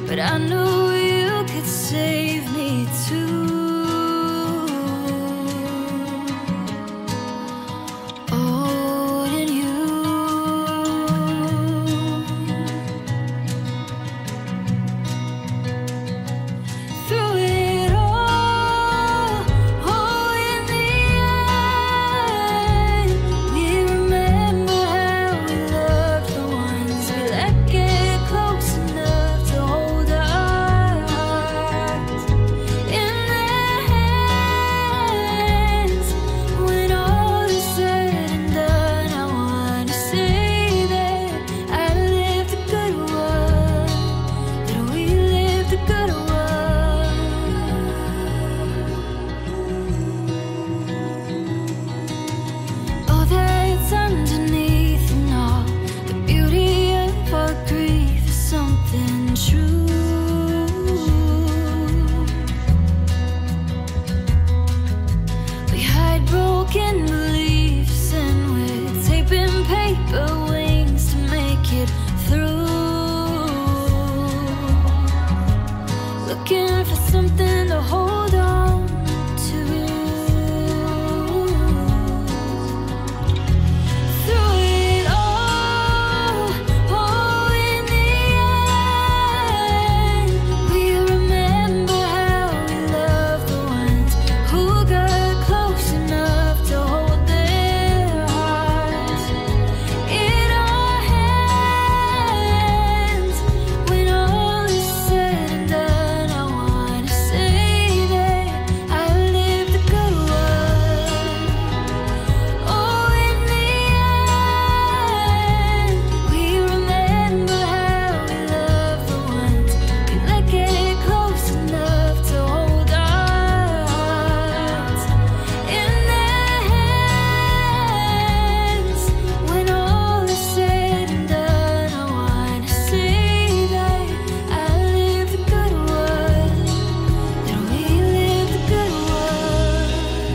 but I knew you could save me too. Oh, wouldn't you? Through it all, oh, in the end, we remember how we loved the ones we let get close enough to hold our hearts in their hands. When all is said and done, I wanna say that I lived a good one, that we lived a good one. Oh, that's underneath and all the beauty of our grief is something true. We hide broken beliefs and we're taping paper wings to make it through. Looking for something to hold on to. Through it all, oh, in the end, we remember how we loved the ones who got close enough to hold their hearts in our hands. When all is said and done, I wanna say that I lived a good one. Oh, in the end, we remember how we loved the ones we let get close enough to hold our hearts in their hands. When all is said and done, I wanna say that I lived a good one, that we lived a good one.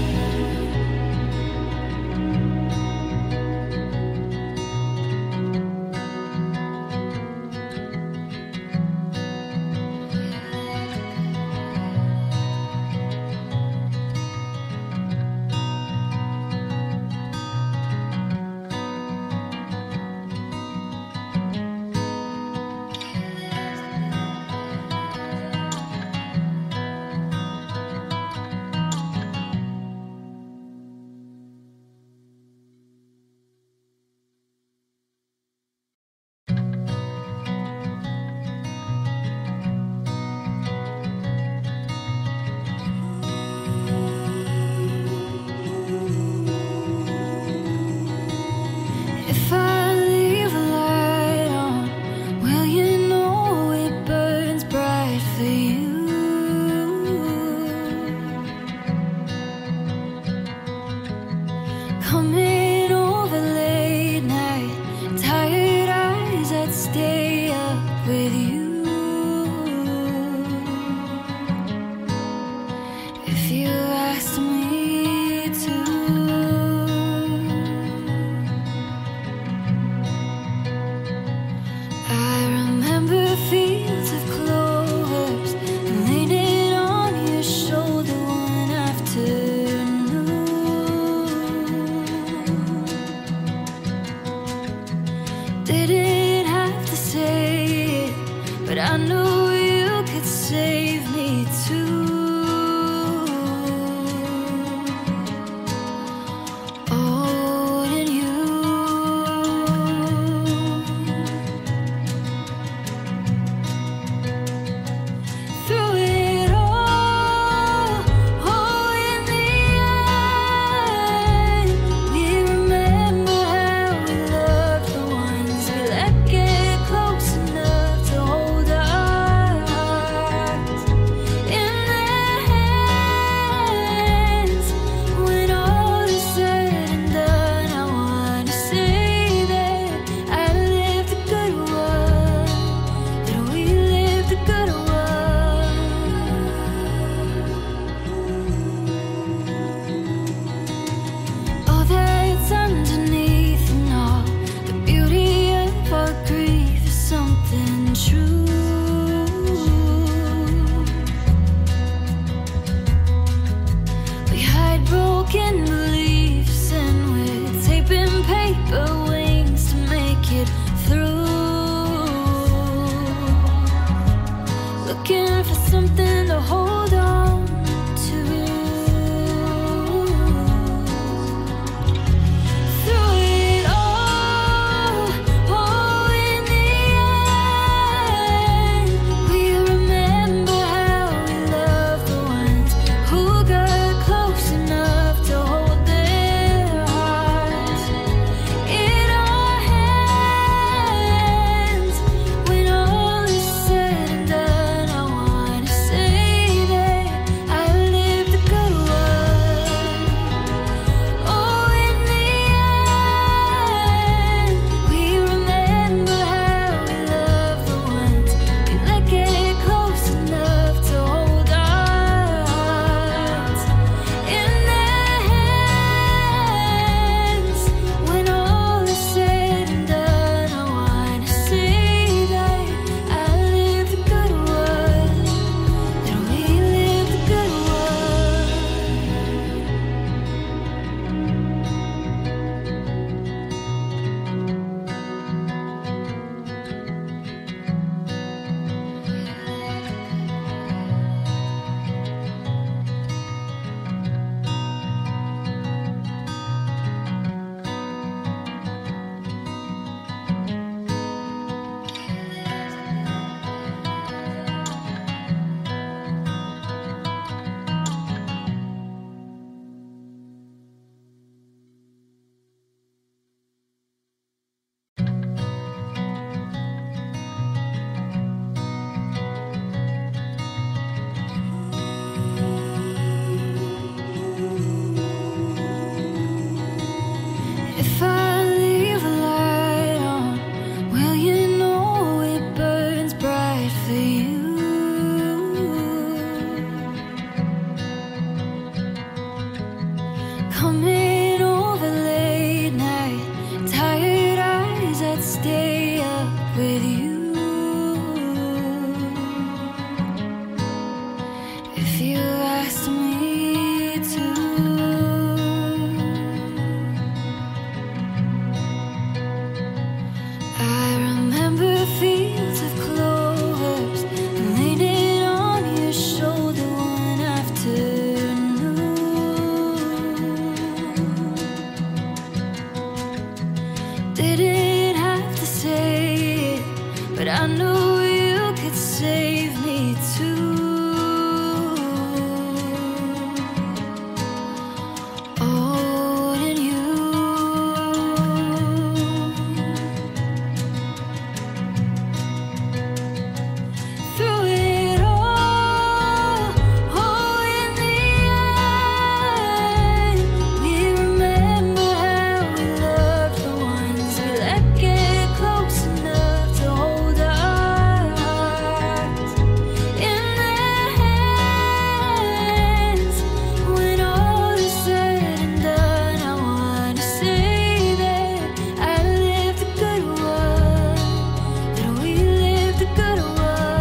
If I leave a light on, will you know it burns bright for you? Coming over late night, tired eyes, I'd stay up with you. If you asked me to. I remember fields of clovers and leaning on your shoulder one afternoon. Didn't have to say it, but I knew you could save me too. Oh, wouldn't you? Through it all, oh, in the end, we remember how we loved the ones we let get close enough to hold our hearts I knew you could save me too. Oh, wouldn't you? Through it all, oh, in the end, we remember how we loved the ones we let get close enough to hold our hearts in their hands. When all is said and done, I wanna say that I lived a good one, that we lived a good one.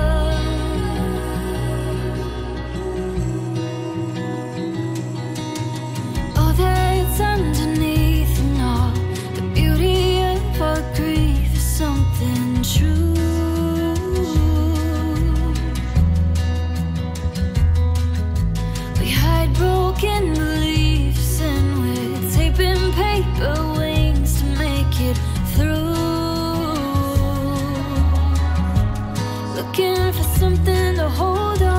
Oh, that's underneath and all the beauty of our grief is something true. We hide broken beliefs and we're taping paper wings to make it through. Looking for something to hold on